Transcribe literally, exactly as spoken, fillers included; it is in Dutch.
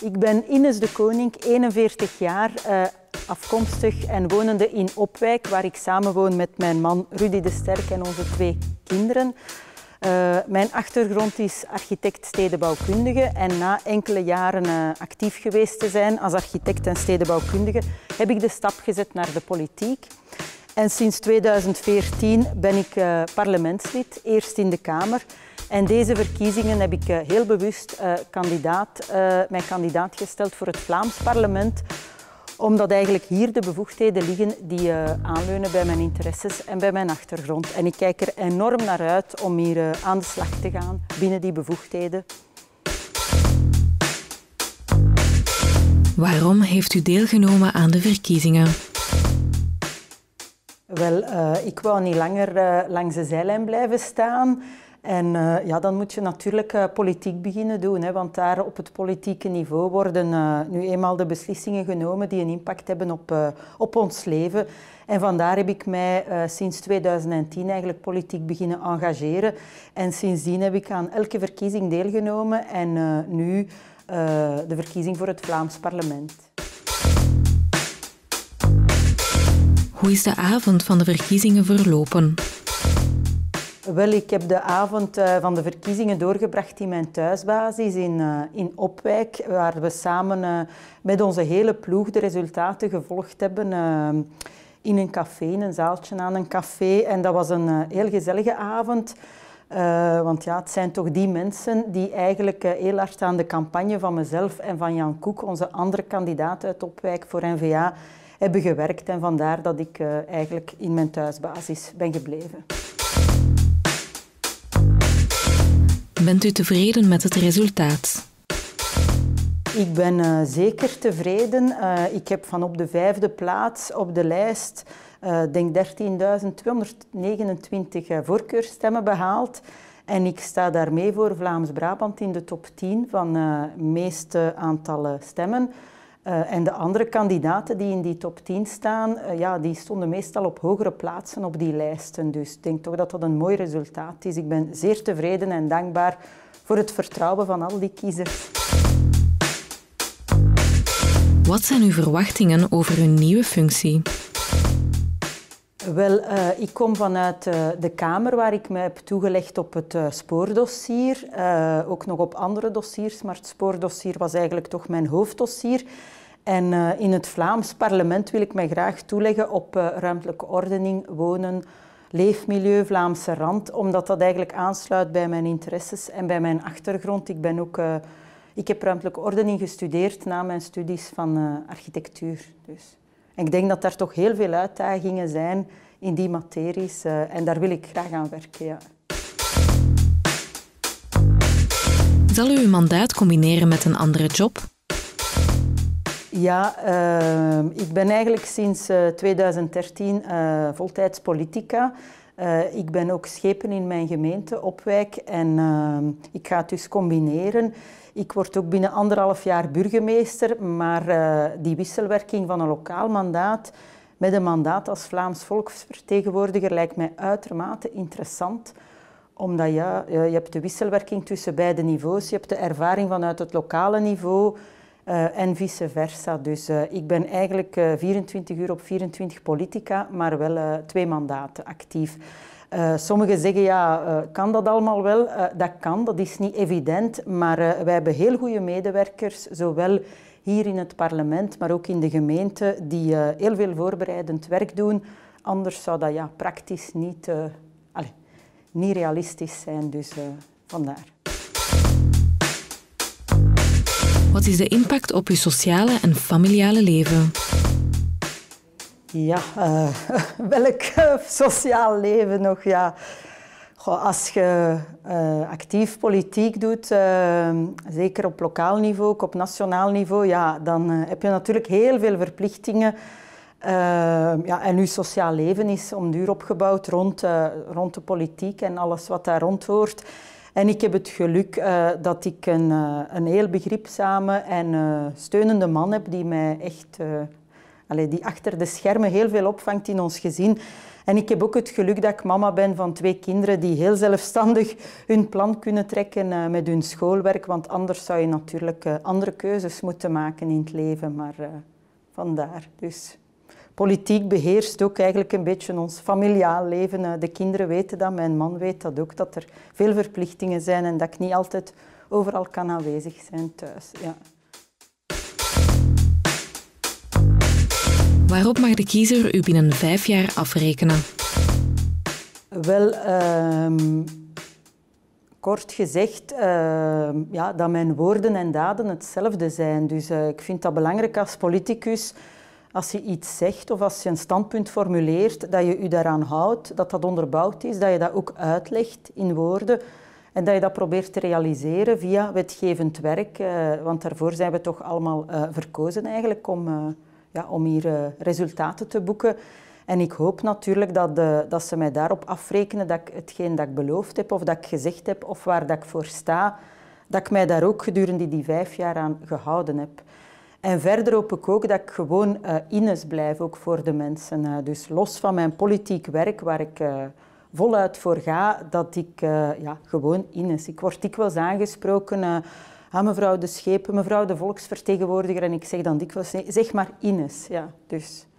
Ik ben Ines de Koning, eenenveertig jaar, uh, afkomstig en wonende in Opwijk, waar ik samenwoon met mijn man Rudy de Sterk en onze twee kinderen. Uh, mijn achtergrond is architect stedenbouwkundige en na enkele jaren uh, actief geweest te zijn als architect en stedenbouwkundige heb ik de stap gezet naar de politiek. En sinds tweeduizend veertien ben ik uh, parlementslid, eerst in de Kamer. En deze verkiezingen heb ik uh, heel bewust uh, kandidaat, uh, mijn kandidaat gesteld voor het Vlaams parlement, omdat eigenlijk hier de bevoegdheden liggen die uh, aanleunen bij mijn interesses en bij mijn achtergrond. En ik kijk er enorm naar uit om hier uh, aan de slag te gaan binnen die bevoegdheden. Waarom heeft u deelgenomen aan de verkiezingen? Wel, uh, ik wou niet langer uh, langs de zijlijn blijven staan. En uh, ja, dan moet je natuurlijk uh, politiek beginnen doen, hè, want daar op het politieke niveau worden uh, nu eenmaal de beslissingen genomen die een impact hebben op, uh, op ons leven. En vandaar heb ik mij uh, sinds tweeduizend tien eigenlijk politiek beginnen engageren. En sindsdien heb ik aan elke verkiezing deelgenomen en uh, nu uh, de verkiezing voor het Vlaams parlement. Hoe is de avond van de verkiezingen verlopen? Wel, ik heb de avond uh, van de verkiezingen doorgebracht in mijn thuisbasis in, uh, in Opwijk, waar we samen uh, met onze hele ploeg de resultaten gevolgd hebben uh, in een café, in een zaaltje aan een café. En dat was een uh, heel gezellige avond, uh, want ja, het zijn toch die mensen die eigenlijk uh, heel hard aan de campagne van mezelf en van Jan Koek, onze andere kandidaat uit Opwijk voor N V A, hebben gewerkt. En vandaar dat ik uh, eigenlijk in mijn thuisbasis ben gebleven. Bent u tevreden met het resultaat? Ik ben uh, zeker tevreden. Uh, ik heb van op de vijfde plaats op de lijst uh, denk dertienduizend tweehonderdnegenentwintig uh, voorkeurstemmen behaald. En ik sta daarmee voor Vlaams-Brabant in de top tien van het uh, meeste aantal stemmen. Uh, en de andere kandidaten die in die top tien staan, uh, ja, die stonden meestal op hogere plaatsen op die lijsten. Dus ik denk toch dat dat een mooi resultaat is. Ik ben zeer tevreden en dankbaar voor het vertrouwen van al die kiezers. Wat zijn uw verwachtingen over uw nieuwe functie? Wel, uh, ik kom vanuit uh, de Kamer, waar ik mij heb toegelegd op het uh, spoordossier. Uh, ook nog op andere dossiers, maar het spoordossier was eigenlijk toch mijn hoofddossier. En uh, in het Vlaams parlement wil ik mij graag toeleggen op uh, ruimtelijke ordening, wonen, leefmilieu, Vlaamse rand, omdat dat eigenlijk aansluit bij mijn interesses en bij mijn achtergrond. Ik, ben ook, uh, ik heb ruimtelijke ordening gestudeerd na mijn studies van uh, architectuur. Dus. En ik denk dat er toch heel veel uitdagingen zijn in die materies uh, en daar wil ik graag aan werken. Ja. Zal u uw mandaat combineren met een andere job? Ja, uh, ik ben eigenlijk sinds uh, tweeduizend dertien uh, voltijds politica. Uh, ik ben ook schepen in mijn gemeente, Opwijk, en uh, ik ga het dus combineren. Ik word ook binnen anderhalf jaar burgemeester, maar uh, die wisselwerking van een lokaal mandaat met een mandaat als Vlaams volksvertegenwoordiger lijkt mij uitermate interessant. Omdat ja, je hebt de wisselwerking tussen beide niveaus, je hebt de ervaring vanuit het lokale niveau uh, en vice versa. Dus uh, ik ben eigenlijk uh, vierentwintig uur op vierentwintig politica, maar wel uh, twee mandaten actief. Uh, sommigen zeggen, ja, uh, kan dat allemaal wel? Uh, dat kan, dat is niet evident, maar uh, wij hebben heel goede medewerkers, zowel hier in het parlement, maar ook in de gemeente, die uh, heel veel voorbereidend werk doen. Anders zou dat ja, praktisch niet, uh, allez, niet realistisch zijn, dus uh, vandaar. Wat is de impact op uw sociale en familiale leven? Ja, uh, welk uh, sociaal leven nog? Ja. Goh, als je uh, actief politiek doet, uh, zeker op lokaal niveau, ook op nationaal niveau, ja, dan uh, heb je natuurlijk heel veel verplichtingen. Uh, ja, en je sociaal leven is om duur opgebouwd rond, uh, rond de politiek en alles wat daar rond hoort. En ik heb het geluk uh, dat ik een, uh, een heel begripzame en uh, steunende man heb die mij echt... Uh, Allee, die achter de schermen heel veel opvangt in ons gezin. En ik heb ook het geluk dat ik mama ben van twee kinderen die heel zelfstandig hun plan kunnen trekken uh, met hun schoolwerk. Want anders zou je natuurlijk uh, andere keuzes moeten maken in het leven. Maar uh, vandaar. Dus politiek beheerst ook eigenlijk een beetje ons familiaal leven. Uh, de kinderen weten dat, mijn man weet dat ook, dat er veel verplichtingen zijn en dat ik niet altijd overal kan aanwezig zijn thuis. Ja. Waarop mag de kiezer u binnen vijf jaar afrekenen? Wel, uh, kort gezegd, uh, ja, dat mijn woorden en daden hetzelfde zijn. Dus uh, ik vind dat belangrijk als politicus, als je iets zegt of als je een standpunt formuleert, dat je je daaraan houdt, dat dat onderbouwd is, dat je dat ook uitlegt in woorden en dat je dat probeert te realiseren via wetgevend werk. Uh, want daarvoor zijn we toch allemaal uh, verkozen eigenlijk om... Uh, Ja, om hier uh, resultaten te boeken. En ik hoop natuurlijk dat, de, dat ze mij daarop afrekenen dat ik hetgeen dat ik beloofd heb of dat ik gezegd heb of waar dat ik voor sta, dat ik mij daar ook gedurende die vijf jaar aan gehouden heb. En verder hoop ik ook dat ik gewoon uh, Ines blijf, ook voor de mensen. Uh, dus los van mijn politiek werk, waar ik uh, voluit voor ga, dat ik uh, ja, gewoon Ines. Ik word dikwijls aangesproken... Uh, Ah, mevrouw de Schepen, mevrouw de volksvertegenwoordiger. En ik zeg dan dikwijls, zeg maar Ines. Ja, dus